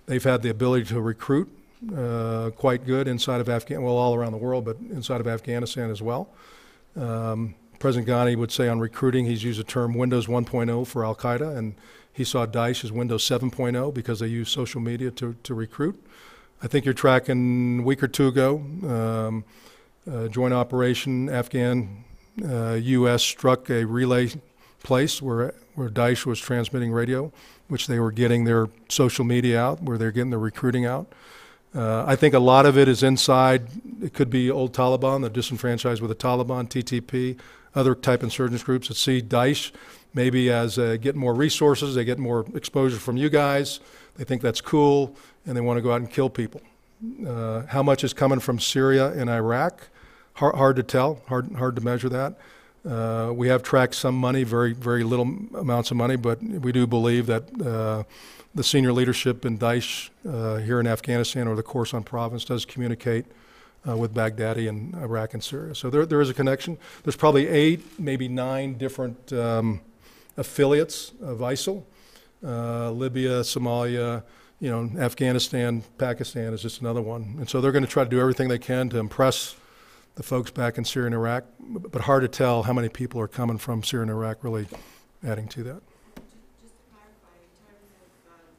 they've had the ability to recruit uh, quite good inside of Afghanistan, well, all around the world, but inside of Afghanistan as well. Um, President Ghani would say on recruiting, he's used the term Windows one point oh for Al-Qaeda, and he saw Daesh as Windows seven point oh because they use social media to, to recruit. I think you're tracking a week or two ago, um, uh, joint operation, Afghan, uh, U S struck a relay place where, where Daesh was transmitting radio, which they were getting their social media out, where they're getting their recruiting out. Uh, I think a lot of it is inside. It could be old Taliban, the disenfranchised with the Taliban, T T P, other type insurgents groups that see Daesh maybe as uh, get more resources, they get more exposure from you guys, they think that's cool, and they want to go out and kill people. Uh, how much is coming from Syria and Iraq? Hard, hard to tell, hard, hard to measure that. Uh, we have tracked some money, very, very little amounts of money, but we do believe that uh, the senior leadership in Daesh uh, here in Afghanistan, or the Khorasan province, does communicate uh, with Baghdadi in Iraq and Syria. So there, there is a connection. There's probably eight, maybe nine different um, affiliates of ISIL. Uh, Libya, Somalia, you know, Afghanistan, Pakistan is just another one. And so they're going to try to do everything they can to impress the folks back in Syria and Iraq, but hard to tell how many people are coming from Syria and Iraq really adding to that. Just to clarify, in terms of um,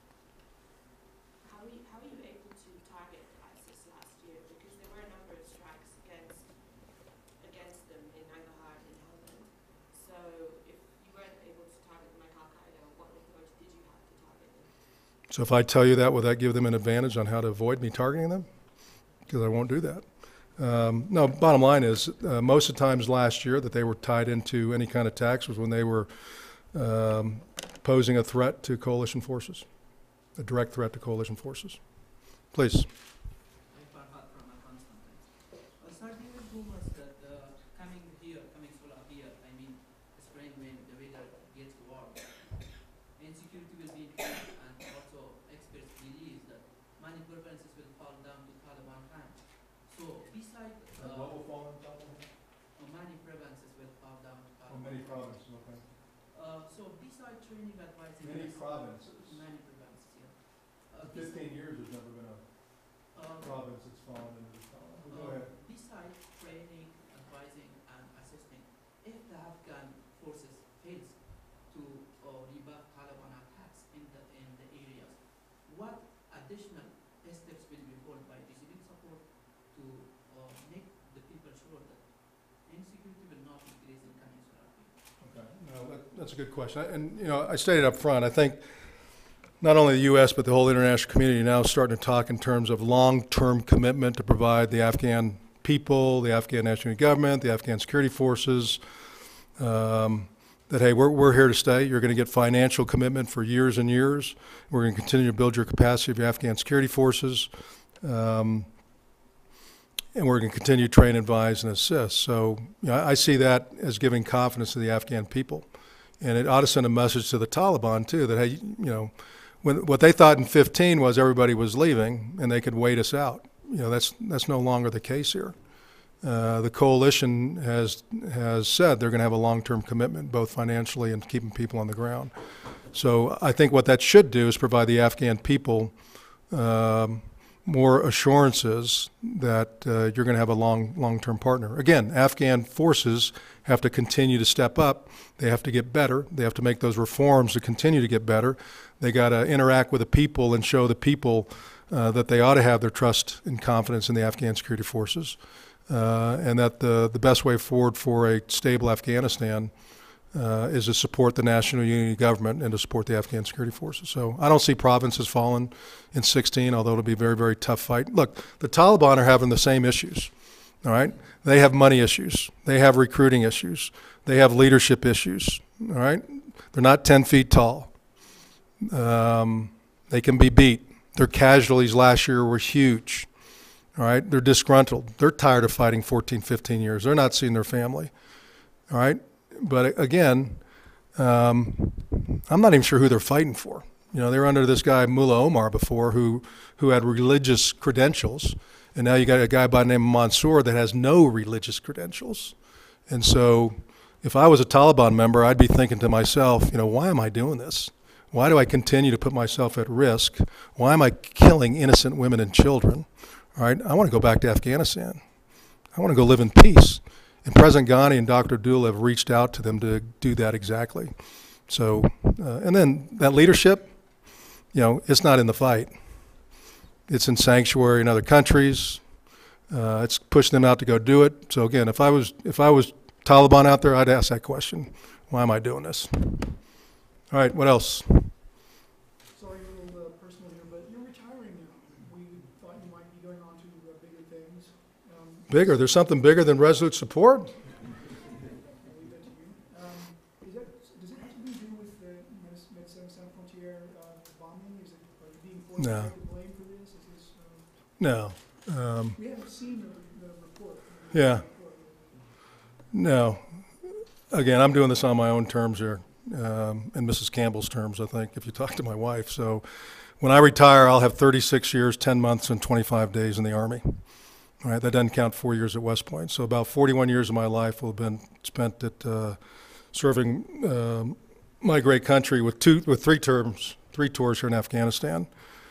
how, are you, how are you able to target ISIS last year? Because there were a number of strikes against against them in Nangarhar and Helmand. So if you weren't able to target them like Al-Qaeda, what approach did you have to target them? So if I tell you that, will that give them an advantage on how to avoid me targeting them? Because I won't do that. Um, no, bottom line is, uh, most of the times last year that they were tied into any kind of attacks was when they were um, posing a threat to coalition forces, a direct threat to coalition forces. Please. I'm Farhad from Afghanistan. Uh, sir, there were rumors that uh, coming here, coming solar here, I mean, spring when the weather gets warm, insecurity will be increased, and also experts believe that many provinces will fall down to Taliban hands. So besides, uh, what will fall in Taliban? uh, many provinces will fall down to Taliban. many provinces, okay. Uh, so besides training, advising, Many and- provinces. many provinces, yeah. Uh, In bes- fifteen years, there's never been a uh, province that's fallen into the Taliban. Go Uh, ahead. Besides training, advising, and assisting, if the Afghan forces fails to uh, rebuff Taliban attacks in the in the areas, what additional steps will be held by Resolute Support to uh, make the people sure that insecurity will not increase in coming solar period? Okay, no, that, that's a good question. I- And, you know, I stated up front, I think not only the U S, but the whole international community now is starting to talk in terms of long-term commitment to provide the Afghan people, the Afghan national government, the Afghan security forces, um, that, hey, we're, we're here to stay. You're going to get financial commitment for years and years. We're going to continue to build your capacity of your Afghan security forces. Um, and we're going to continue to train, advise, and assist. So, you know, I see that as giving confidence to the Afghan people. And it ought to send a message to the Taliban, too, that, hey, you know, when, what they thought in fifteen was everybody was leaving and they could wait us out. You know, that's, that's no longer the case here. Uh, the coalition has, has said they're going to have a long-term commitment, both financially and keeping people on the ground. So I think what that should do is provide the Afghan people um, more assurances that uh, you're going to have a long, long-term partner. Again, Afghan forces have to continue to step up. They have to get better. They have to make those reforms to continue to get better. They got to interact with the people and show the people uh, that they ought to have their trust and confidence in the Afghan security forces, uh, and that the, the best way forward for a stable Afghanistan Uh, is to support the national unity government and to support the Afghan security forces. So I don't see provinces falling in sixteen, although it'll be a very, very tough fight. Look, the Taliban are having the same issues, all right? They have money issues. They have recruiting issues. They have leadership issues, all right? They're not ten feet tall. Um, they can be beat. Their casualties last year were huge, all right? They're disgruntled. They're tired of fighting fourteen, fifteen years. They're not seeing their family, all right? But again, um, I'm not even sure who they're fighting for. You know, they were under this guy Mullah Omar before, who who had religious credentials, and now you got a guy by the name of Mansour that has no religious credentials. And so, if I was a Taliban member, I'd be thinking to myself, you know, why am I doing this? Why do I continue to put myself at risk? Why am I killing innocent women and children? All right, I want to go back to Afghanistan. I want to go live in peace. And President Ghani and Doctor Abdul have reached out to them to do that exactly. So, uh, and then that leadership, you know, it's not in the fight. It's in sanctuary in other countries. Uh, it's pushing them out to go do it. So again, if I was if I was Taliban out there, I'd ask that question: why am I doing this? All right, what else? Sorry, a little uh, personal here, but you're retiring now. We thought you might be going on to uh, bigger things. Um, Bigger? There's something bigger than Resolute Support? I'll leave that to you. Um, is that, does it have to do with the Médecins Sans Frontières uh, bombing? Is it, are you being forced No. to take the blame for this? Is this um, No. Um, we haven't seen the, the report. yeah. No. Again, I'm doing this on my own terms here, um, and Missus Campbell's terms, I think, if you talk to my wife. So when I retire, I'll have thirty-six years, ten months, and twenty-five days in the Army. All right, that doesn't count four years at West Point. So about forty-one years of my life will have been spent at uh, serving um my great country with two, with three terms, three tours here in Afghanistan.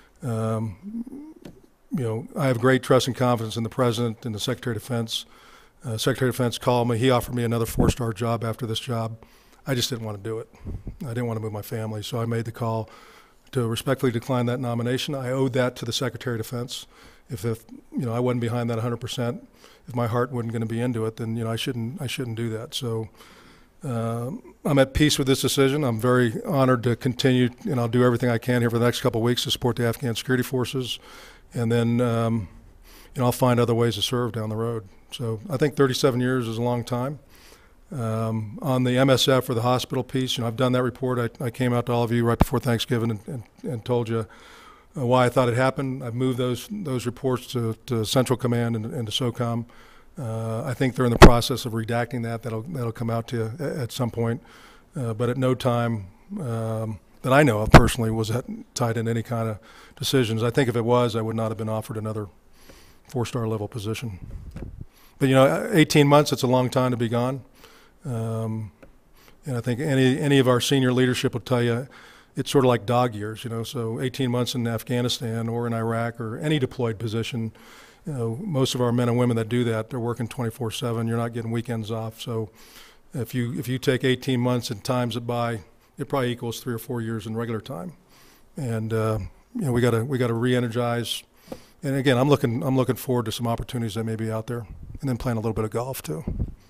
Um, you know, I have great trust and confidence in the President and the Secretary of Defense. Uh, Secretary of Defense called me. He offered me another four-star job after this job. I just didn't want to do it. I didn't want to move my family, so I made the call to respectfully decline that nomination. I owed that to the Secretary of Defense. If, if you know, I wasn't behind that one hundred percent, if my heart wasn't going to be into it, then you know, I shouldn't, I shouldn't do that. So uh, I'm at peace with this decision. I'm very honored to continue, and I'll do everything I can here for the next couple of weeks to support the Afghan security forces, and then um, you know, I'll find other ways to serve down the road. So I think thirty-seven years is a long time. Um, on the M S F or the hospital piece, you know, I've done that report. I, I came out to all of you right before Thanksgiving and, and, and told you uh, why I thought it happened. I've moved those those reports to, to Central Command and, and to SOCOM. Uh, I think they're in the process of redacting that. That'll that'll come out to you at, at some point. Uh, but at no time um, that I know of personally was that tied in any kind of decisions. I think if it was, I would not have been offered another four-star level position. But you know, eighteen months, it's a long time to be gone. Um, and I think any any of our senior leadership will tell you it's sort of like dog years, you know. So eighteen months in Afghanistan or in Iraq or any deployed position, you know, most of our men and women that do that, they're working twenty-four seven. You're not getting weekends off. So if you if you take eighteen months and times it by, it probably equals three or four years in regular time. And uh, you know, we got to we got to re-energize. And again, I'm looking I'm looking forward to some opportunities that may be out there, and then playing a little bit of golf too.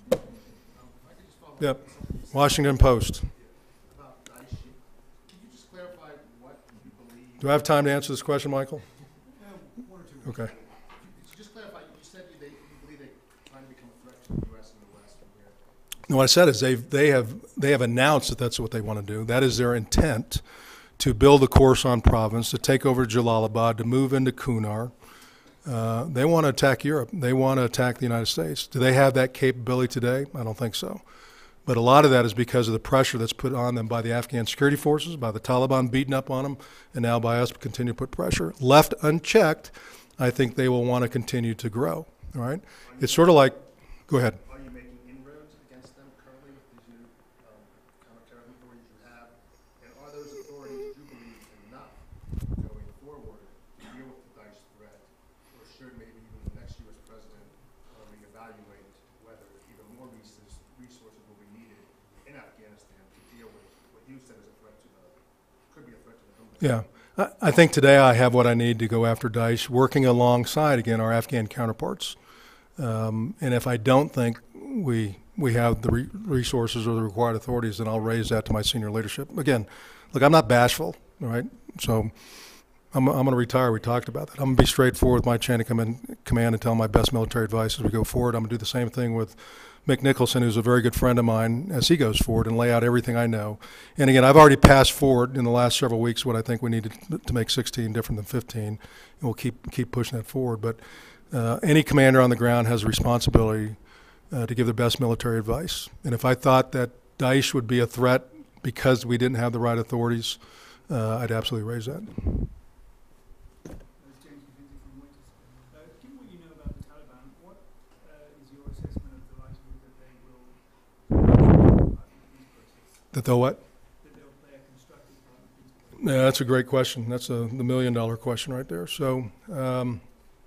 Yep. Washington Post. About Daesh, can you just clarify what you believe? Do I have time to answer this question, Michael? Yeah, one or two. Okay. Could you just clarify, you said you, they, you believe they're trying to become a threat to the U S and the West from here. No, what I said is they've, they have they have announced that that's what they want to do. That is their intent, to build the Khorasan province, to take over Jalalabad, to move into Kunar. Uh, they want to attack Europe. They want to attack the United States. Do they have that capability today? I don't think so. But a lot of that is because of the pressure that's put on them by the Afghan security forces, by the Taliban beating up on them, and now by us continue to put pressure. Left unchecked, I think they will want to continue to grow. All right? It's sort of like, go ahead. Are you making inroads against them currently with these new um, counterterrorism authorities you have? And are those authorities, do you believe, enough going forward to deal with the Daesh threat? Or should maybe even the next U S president uh, reevaluate whether even more resources, resources will be needed in Afghanistan to deal with what you said is a threat to the, could be a threat to the homeland? Yeah. I I think today I have what I need to go after Daesh, working alongside, again, our Afghan counterparts. Um, and if I don't think we we have the re resources or the required authorities, then I'll raise that to my senior leadership. Again, look, I'm not bashful, all right? So I'm, I'm going to retire. We talked about that. I'm going to be straightforward with my chain of command, command and tell my best military advice as we go forward. I'm going to do the same thing with Mick Nicholson, who's a very good friend of mine, as he goes forward, and lay out everything I know. And again, I've already passed forward in the last several weeks what I think we need to, to make sixteen different than fifteen, and we'll keep keep pushing that forward. But uh, any commander on the ground has a responsibility uh, to give the best military advice. And if I thought that Daesh would be a threat because we didn't have the right authorities, uh, I'd absolutely raise that. Given what you know about the Taliban, what uh, is your assessment of the likelihood that they will That they'll what? that they'll play a constructive part in peace Yeah, that's a great question. That's a, the million dollar question right there. So um,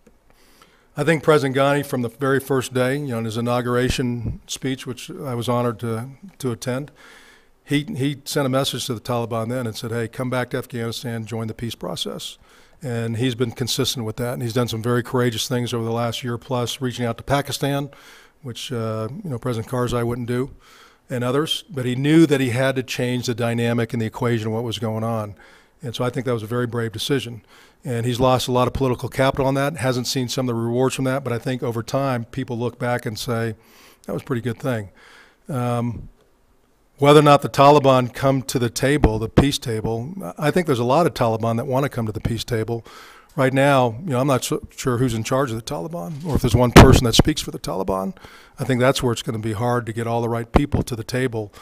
I think President Ghani, from the very first day, you know, in his inauguration speech, which I was honored to, to attend, he, he sent a message to the Taliban then and said, hey, come back to Afghanistan, join the peace process. And he's been consistent with that. And he's done some very courageous things over the last year plus, reaching out to Pakistan, which uh, you know, President Karzai wouldn't do, and others. But he knew that he had to change the dynamic and the equation of what was going on. And so I think that was a very brave decision. And he's lost a lot of political capital on that, hasn't seen some of the rewards from that, but I think over time people look back and say, that was a pretty good thing. Um, whether or not the Taliban come to the table, the peace table, I think there's a lot of Taliban that want to come to the peace table. Right now, you know, I'm not so sure who's in charge of the Taliban, or if there's one person that speaks for the Taliban. I think that's where it's going to be hard to get all the right people to the table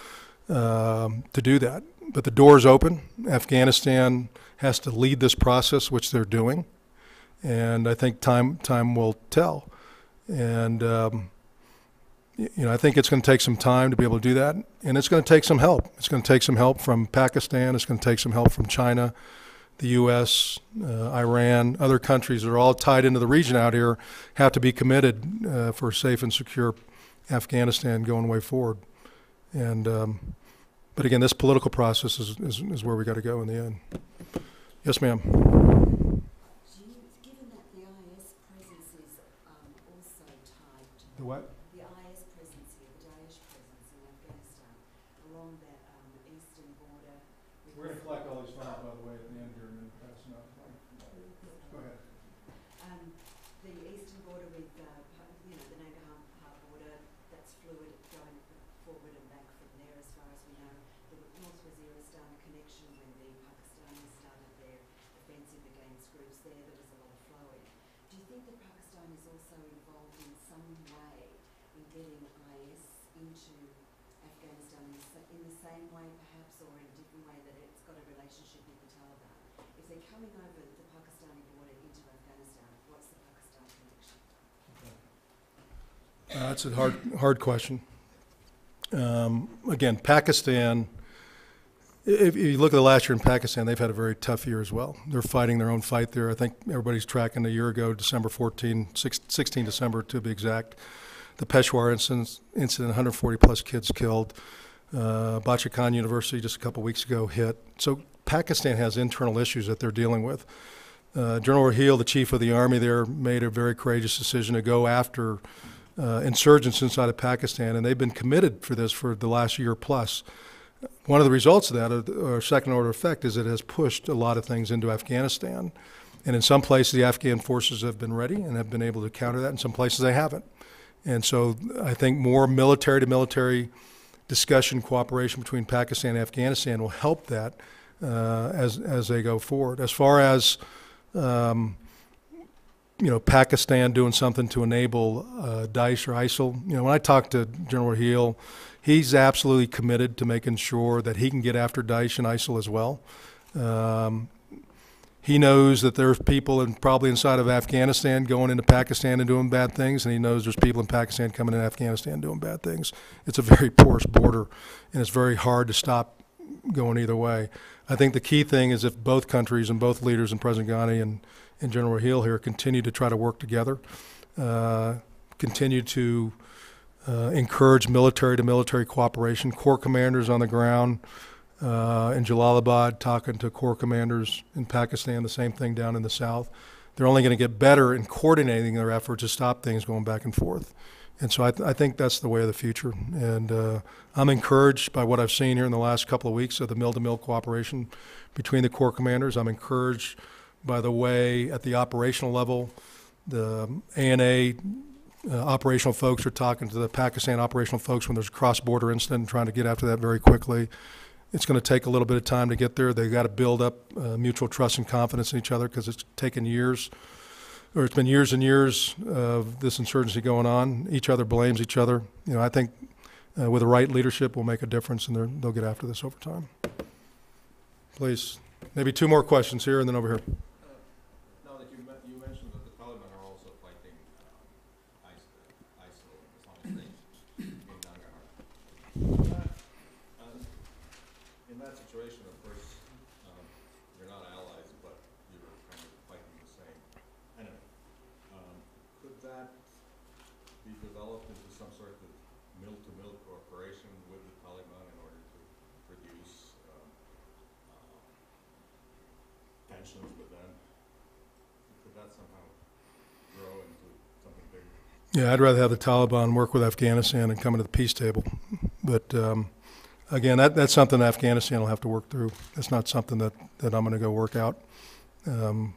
um, to do that. But the door's open. Afghanistan has to lead this process, which they're doing, and I think time time will tell. And um, you know, I think it's going to take some time to be able to do that, and it's going to take some help. It's going to take some help from Pakistan. It's going to take some help from China, the U S, uh, Iran, other countries that are all tied into the region out here have to be committed uh, for a safe and secure Afghanistan going way forward. And um, but again, this political process is, is, is where we got to go in the end. Yes, ma'am. Do you, given that the I S presence is um, also tied to The what? the I S presence here, the Daesh presence in Afghanistan, along that um, eastern border. with We're going to the- collect all these files, by the way, at the end here, and then that's enough. Go ahead. Um, the eastern border with, uh, Pa- you know, the Nangarhar border, that's fluid, going forward and back from there as far as we know. The North Waziristan connection, when the Pakistanis started their offensive against groups there, there was a lot of flowing. Do you think that Pakistan is also involved in some way in getting I S into Afghanistan in the, sa- in the same way perhaps, or in a different way that it's got a relationship with the Taliban? If they're coming over the Pakistani border into Afghanistan, what's the Pakistan connection? Uh, that's a hard, hard question. Um, again, Pakistan, if you look at the last year in Pakistan, they've had a very tough year as well. They're fighting their own fight there. I think everybody's tracking a year ago, December fourteenth, sixteenth December to be exact. The Peshawar incident, incident one hundred forty plus kids killed. Uh, Bacha Khan University just a couple weeks ago hit. So Pakistan has internal issues that they're dealing with. Uh, General Raheel, the chief of the army there, made a very courageous decision to go after uh, insurgents inside of Pakistan, and they've been committed for this for the last year plus. One of the results of that, or second order effect, is it has pushed a lot of things into Afghanistan. And in some places, the Afghan forces have been ready and have been able to counter that. In some places, they haven't. And so I think more military to military discussion, cooperation between Pakistan and Afghanistan will help that uh, as, as they go forward. As far as um, you know, Pakistan doing something to enable uh, Daesh or ISIL, you know, when I talk to General Raheel, he's absolutely committed to making sure that he can get after Daesh and ISIL as well. Um, he knows that there's people in, probably inside of Afghanistan going into Pakistan and doing bad things, and he knows there's people in Pakistan coming into Afghanistan doing bad things. It's a very porous border, and it's very hard to stop going either way. I think the key thing is if both countries and both leaders, and President Ghani and, and General Raheel here, continue to try to work together, uh, continue to Uh, encourage military to military cooperation. Corps commanders on the ground uh, in Jalalabad talking to corps commanders in Pakistan, the same thing down in the south. They're only going to get better in coordinating their efforts to stop things going back and forth. And so I, th I think that's the way of the future. And uh, I'm encouraged by what I've seen here in the last couple of weeks of the mill-to-mill cooperation between the corps commanders. I'm encouraged by the way at the operational level, the A N A Uh, operational folks are talking to the Pakistan operational folks when there's a cross-border incident and trying to get after that very quickly. It's going to take a little bit of time to get there. They've got to build up uh, mutual trust and confidence in each other because it's taken years, or it's been years and years of this insurgency going on. Each other blames each other. You know, I think uh, with the right leadership will make a difference, and they'll get after this over time. Please, maybe two more questions here and then over here. Now that you, you mentioned that the Taliban are also fighting um, ISIL, Islamic State in Nangarhar. Uh, in that situation, of course, um, could that be developed into some sort of mill-to-mill cooperation with the Taliban in order to produce um, uh, tensions with them? Could that somehow grow into something bigger? Yeah, I'd rather have the Taliban work with Afghanistan and come to the peace table. But um, again, that, that's something Afghanistan will have to work through. It's not something that, that I'm going to go work out. Um,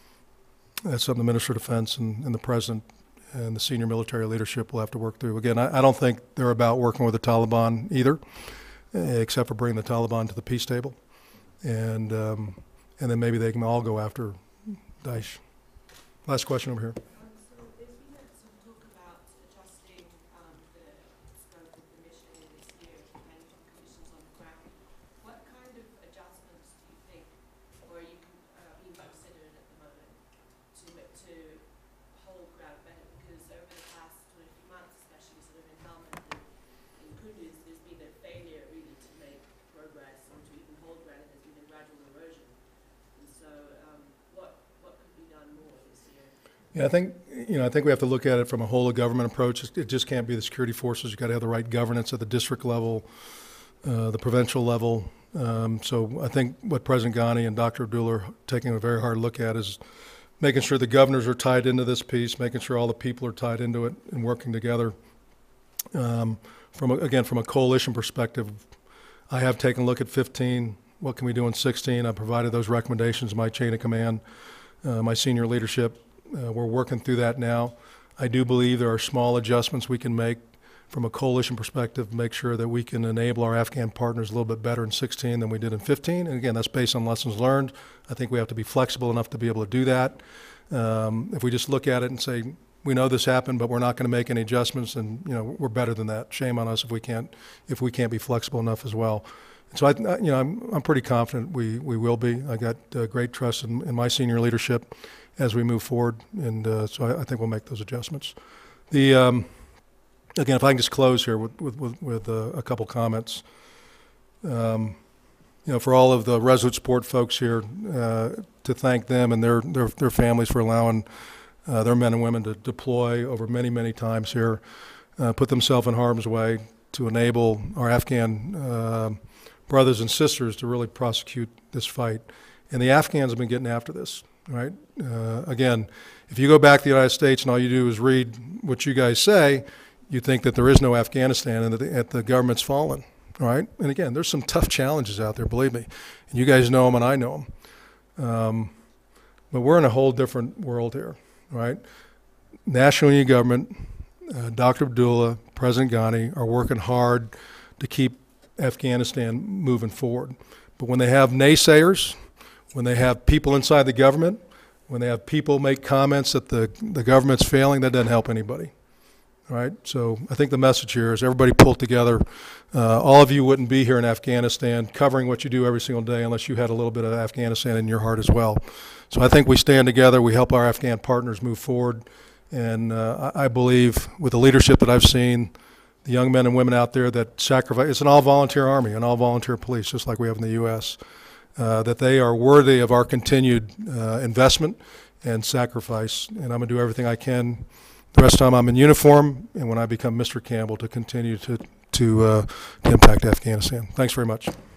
that's something the Minister of Defense and, and the President and the senior military leadership will have to work through. Again, I, I don't think they're about working with the Taliban either, except for bringing the Taliban to the peace table. And, um, and then maybe they can all go after Daesh. Last question over here. Um, so there's been a some talk about adjusting um, the scope of the mission in this year, depending on conditions on the ground. What kind of adjustments do you think, or are you uh, being considered at the moment, to to hold ground better? Because over the past twenty-few months, especially sort of in Helmand and in Kunduz, there's been a failure really to make progress or to even hold ground, and there's been a gradual erosion. And so, um, what what could be done more this year? Yeah, I think, you know, I think we have to look at it from a whole of government approach. It just can't be the security forces. You've got to have the right governance at the district level, uh, the provincial level. Um, so I think what President Ghani and Doctor Abdullah are taking a very hard look at is making sure the governors are tied into this piece, making sure all the people are tied into it and working together. Um, from a, again, from a coalition perspective, I have taken a look at fifteen. What can we do in sixteen? I provided those recommendations to my chain of command, uh, my senior leadership. Uh, we're working through that now. I do believe there are small adjustments we can make from a coalition perspective, make sure that we can enable our Afghan partners a little bit better in sixteen than we did in fifteen. And again, that's based on lessons learned. I think we have to be flexible enough to be able to do that. Um, if we just look at it and say, we know this happened, but we're not going to make any adjustments, and you know, we're better than that. Shame on us if we can't, if we can't be flexible enough as well. So I, you know, I'm, I'm pretty confident we, we will be. I got uh, great trust in, in my senior leadership as we move forward, and uh, so I, I think we'll make those adjustments. The um, again, if I can just close here with with, with, with uh, a couple comments. Um, you know, for all of the Resolute Support folks here, uh, to thank them and their their, their families for allowing uh, their men and women to deploy over many many times here, uh, put themselves in harm's way to enable our Afghan uh, brothers and sisters to really prosecute this fight. And the Afghans have been getting after this. Right? Uh, again, if you go back to the United States and all you do is read what you guys say, you think that there is no Afghanistan and that the, that the government's fallen. Right? And again, there's some tough challenges out there, believe me. And you guys know them and I know them. Um, but we're in a whole different world here. Right? National Union government, uh, Doctor Abdullah, President Ghani are working hard to keep Afghanistan moving forward. But when they have naysayers, when they have people inside the government, when they have people make comments that the, the government's failing, that doesn't help anybody. All right? So I think the message here is everybody pull together. Uh, all of you wouldn't be here in Afghanistan covering what you do every single day unless you had a little bit of Afghanistan in your heart as well. So I think we stand together, we help our Afghan partners move forward, and uh, I, I believe with the leadership that I've seen, the young men and women out there that sacrifice, it's an all-volunteer army, an all-volunteer police, just like we have in the U S, Uh, that they are worthy of our continued uh, investment and sacrifice. And I'm going to do everything I can the rest of the time I'm in uniform and when I become Mister Campbell to continue to, to, uh, to impact Afghanistan. Thanks very much.